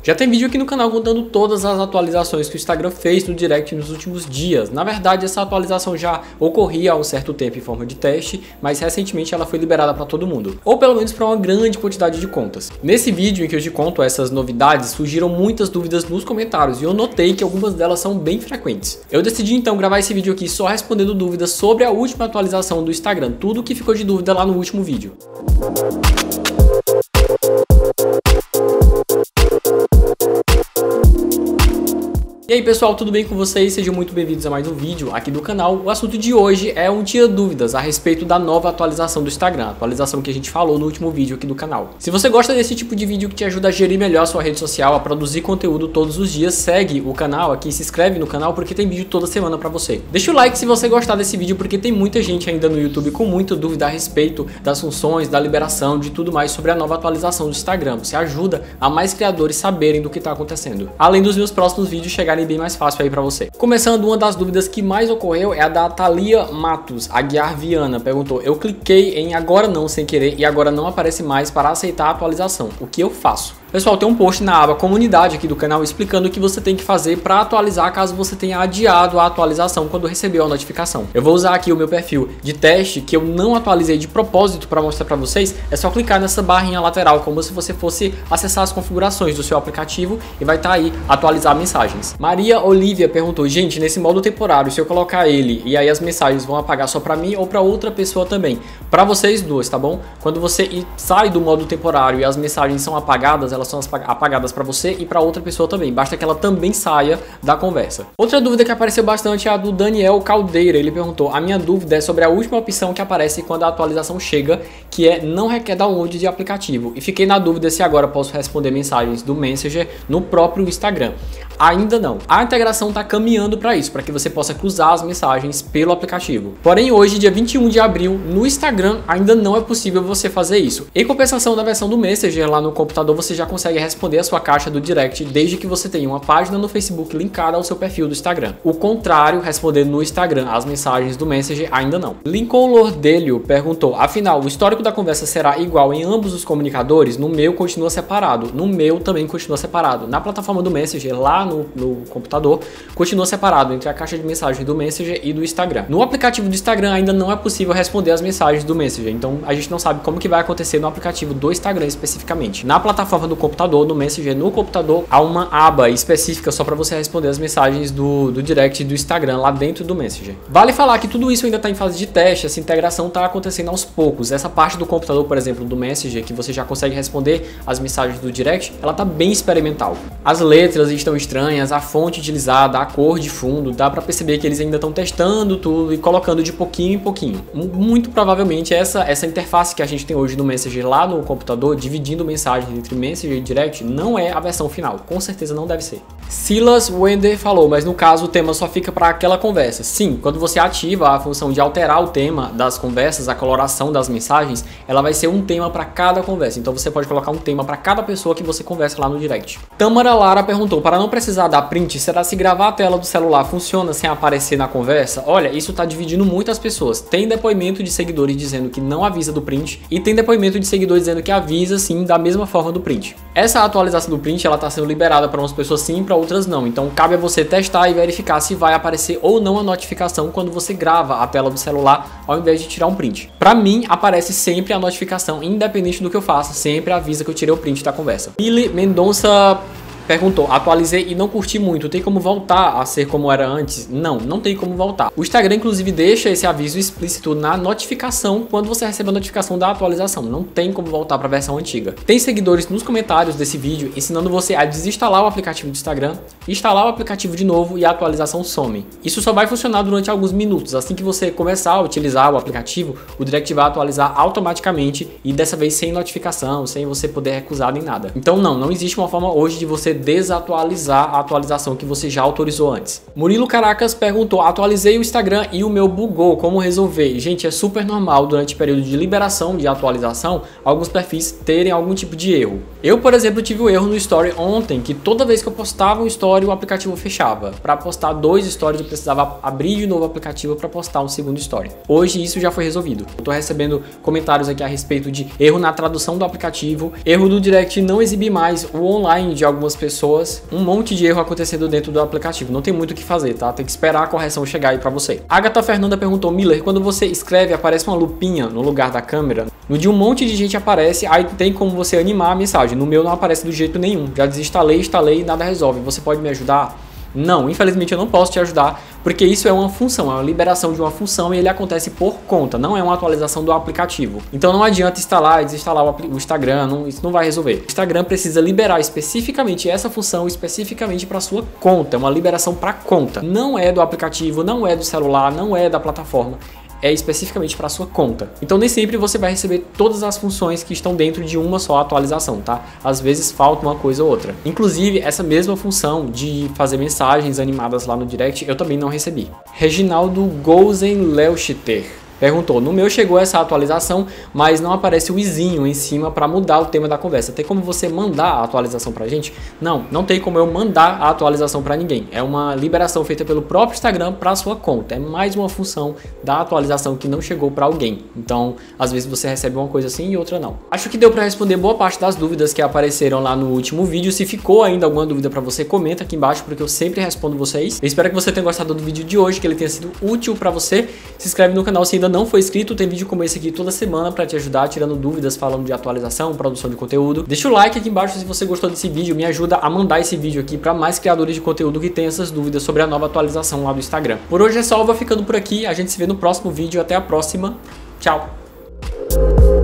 Já tem vídeo aqui no canal contando todas as atualizações que o Instagram fez no Direct nos últimos dias. Na verdade, essa atualização já ocorria há um certo tempo em forma de teste, mas recentemente ela foi liberada para todo mundo, ou pelo menos para uma grande quantidade de contas. Nesse vídeo em que eu te conto essas novidades, surgiram muitas dúvidas nos comentários e eu notei que algumas delas são bem frequentes. Eu decidi então gravar esse vídeo aqui só respondendo dúvidas sobre a última atualização do Instagram, tudo que ficou de dúvida lá no último vídeo. E aí pessoal, tudo bem com vocês? Sejam muito bem-vindos a mais um vídeo aqui do canal. O assunto de hoje é um tira dúvidas a respeito da nova atualização do Instagram, a atualização que a gente falou no último vídeo aqui do canal. Se você gosta desse tipo de vídeo que te ajuda a gerir melhor a sua rede social, a produzir conteúdo todos os dias, segue o canal aqui, se inscreve no canal porque tem vídeo toda semana pra você. Deixa o like se você gostar desse vídeo porque tem muita gente ainda no YouTube com muita dúvida a respeito das funções, da liberação, de tudo mais sobre a nova atualização do Instagram. Você ajuda a mais criadores saberem do que está acontecendo. Além dos meus próximos vídeos chegarem bem mais fácil aí pra você. Começando, uma das dúvidas que mais ocorreu é a da Thalia Matos Aguiar Viana. Perguntou: eu cliquei em agora não sem querer e agora não aparece mais para aceitar a atualização. O que eu faço? Pessoal, tem um post na aba comunidade aqui do canal explicando o que você tem que fazer para atualizar caso você tenha adiado a atualização quando recebeu a notificação. Eu vou usar aqui o meu perfil de teste que eu não atualizei de propósito para mostrar para vocês. É só clicar nessa barrinha lateral como se você fosse acessar as configurações do seu aplicativo e vai estar aí atualizar mensagens. Maria Olivia perguntou: gente, nesse modo temporário, se eu colocar ele e aí as mensagens vão apagar só para mim ou para outra pessoa também? Para vocês duas, tá bom? Quando você sai do modo temporário e as mensagens são apagadas, elas são apagadas para você e para outra pessoa também. Basta que ela também saia da conversa. Outra dúvida que apareceu bastante é a do Daniel Caldeira. Ele perguntou: a minha dúvida é sobre a última opção que aparece quando a atualização chega, que é não requer download de aplicativo. E fiquei na dúvida se agora posso responder mensagens do Messenger no próprio Instagram. Ainda não. A integração está caminhando para isso, para que você possa cruzar as mensagens pelo aplicativo. Porém, hoje, dia 21 de abril, no Instagram ainda não é possível você fazer isso. Em compensação, na versão do Messenger lá no computador, você já consegue responder a sua caixa do direct desde que você tenha uma página no Facebook linkada ao seu perfil do Instagram. O contrário, responder no Instagram as mensagens do Messenger ainda não. Lincoln Lordelio perguntou: afinal, o histórico da conversa será igual em ambos os comunicadores? No meu continua separado. No meu também continua separado. Na plataforma do Messenger, lá no computador, continua separado entre a caixa de mensagens do Messenger e do Instagram. No aplicativo do Instagram ainda não é possível responder as mensagens do Messenger, então a gente não sabe como que vai acontecer no aplicativo do Instagram especificamente. Na plataforma do computador, no Messenger, no computador, há uma aba específica só para você responder as mensagens do direct do Instagram lá dentro do Messenger. Vale falar que tudo isso ainda está em fase de teste, essa integração está acontecendo aos poucos. Essa parte do computador, por exemplo, do Messenger, que você já consegue responder as mensagens do direct, ela está bem experimental. As letras estão estranhas, a fonte utilizada, a cor de fundo, dá para perceber que eles ainda estão testando tudo e colocando de pouquinho em pouquinho. Muito provavelmente essa interface que a gente tem hoje no Messenger lá no computador, dividindo mensagens entre Messenger e Direct, não é a versão final. Com certeza não deve ser. Silas Wender falou: mas no caso o tema só fica para aquela conversa. Sim, quando você ativa a função de alterar o tema das conversas, a coloração das mensagens, ela vai ser um tema para cada conversa. Então você pode colocar um tema para cada pessoa que você conversa lá no Direct. Tamara Lara perguntou: para não precisar dar print, será se gravar a tela do celular funciona sem aparecer na conversa? Olha, isso tá dividindo muitas pessoas. Tem depoimento de seguidores dizendo que não avisa do print e tem depoimento de seguidores dizendo que avisa sim da mesma forma do print. Essa atualização do print, ela tá sendo liberada para umas pessoas sim, para outras não. Então cabe a você testar e verificar se vai aparecer ou não a notificação quando você grava a tela do celular ao invés de tirar um print. Para mim, aparece sempre a notificação, independente do que eu faça, sempre avisa que eu tirei o print da conversa. Billy Mendonça perguntou: atualizei e não curti muito, tem como voltar a ser como era antes? Não, não tem como voltar. O Instagram inclusive deixa esse aviso explícito na notificação quando você recebe a notificação da atualização. Não tem como voltar para a versão antiga. Tem seguidores nos comentários desse vídeo ensinando você a desinstalar o aplicativo do Instagram, instalar o aplicativo de novo e a atualização some. Isso só vai funcionar durante alguns minutos. Assim que você começar a utilizar o aplicativo, o Direct vai atualizar automaticamente e dessa vez sem notificação, sem você poder recusar nem nada. Então não existe uma forma hoje de você desatualizar a atualização que você já autorizou antes. Murilo Caracas perguntou: atualizei o Instagram e o meu bugou, como resolver? Gente, é super normal durante o período de liberação de atualização alguns perfis terem algum tipo de erro. Eu, por exemplo, tive um erro no Story ontem, que toda vez que eu postava um Story o aplicativo fechava. Para postar 2 Stories eu precisava abrir de novo o aplicativo para postar um segundo Story. Hoje isso já foi resolvido. Eu tô recebendo comentários aqui a respeito de erro na tradução do aplicativo, erro do Direct não exibir mais o online de algumas pessoas pessoas, um monte de erro acontecendo dentro do aplicativo. Não tem muito o que fazer, tá? Tem que esperar a correção chegar aí pra você. Agatha Fernanda perguntou: Miller, quando você escreve, aparece uma lupinha no lugar da câmera? No de um monte de gente aparece, aí tem como você animar a mensagem. No meu não aparece do jeito nenhum. Já desinstalei, instalei e nada resolve. Você pode me ajudar? Não, infelizmente eu não posso te ajudar, porque isso é uma função, é uma liberação de uma função e ele acontece por conta, não é uma atualização do aplicativo. Então não adianta instalar e desinstalar o Instagram, isso não vai resolver. O Instagram precisa liberar especificamente essa função, especificamente para sua conta, é uma liberação para conta. Não é do aplicativo, não é do celular, não é da plataforma. É especificamente para sua conta. Então nem sempre você vai receber todas as funções que estão dentro de uma só atualização, tá? Às vezes falta uma coisa ou outra. Inclusive, essa mesma função de fazer mensagens animadas lá no direct, eu também não recebi. Reginaldo Gozenleuchter perguntou: no meu chegou essa atualização, mas não aparece o izinho em cima para mudar o tema da conversa. Tem como você mandar a atualização pra gente? Não, não tem como eu mandar a atualização para ninguém. É uma liberação feita pelo próprio Instagram para sua conta. É mais uma função da atualização que não chegou para alguém. Então, às vezes você recebe uma coisa assim e outra não. Acho que deu para responder boa parte das dúvidas que apareceram lá no último vídeo. Se ficou ainda alguma dúvida para você, comenta aqui embaixo, porque eu sempre respondo vocês. Eu espero que você tenha gostado do vídeo de hoje, que ele tenha sido útil para você. Se inscreve no canal se ainda não for inscrito, tem vídeo como esse aqui toda semana para te ajudar, tirando dúvidas, falando de atualização, produção de conteúdo. Deixa o like aqui embaixo se você gostou desse vídeo, me ajuda a mandar esse vídeo aqui para mais criadores de conteúdo que tem essas dúvidas sobre a nova atualização lá do Instagram. Por hoje é só, eu vou ficando por aqui, a gente se vê no próximo vídeo, até a próxima, tchau!